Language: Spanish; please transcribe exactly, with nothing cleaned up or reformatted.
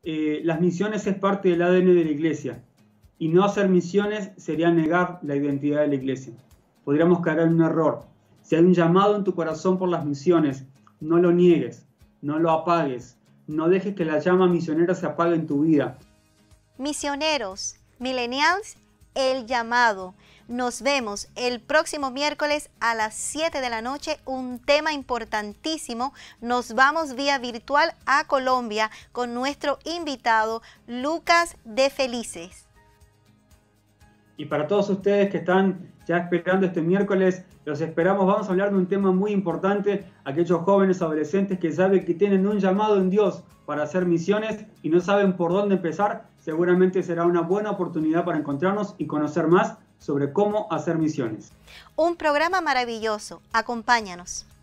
eh, las misiones es parte del A D N de la iglesia. Y no hacer misiones sería negar la identidad de la iglesia. Podríamos caer en un error. Si hay un llamado en tu corazón por las misiones, no lo niegues, no lo apagues, no dejes que la llama misionera se apague en tu vida. Misioneros, millennials, el llamado. Nos vemos el próximo miércoles a las siete de la noche, un tema importantísimo. Nos vamos vía virtual a Colombia con nuestro invitado Lucas de Felices. Y para todos ustedes que están ya esperando este miércoles, los esperamos. Vamos a hablar de un tema muy importante. Aquellos jóvenes adolescentes que saben que tienen un llamado en Dios para hacer misiones y no saben por dónde empezar, seguramente será una buena oportunidad para encontrarnos y conocer más sobre cómo hacer misiones. Un programa maravilloso. Acompáñanos.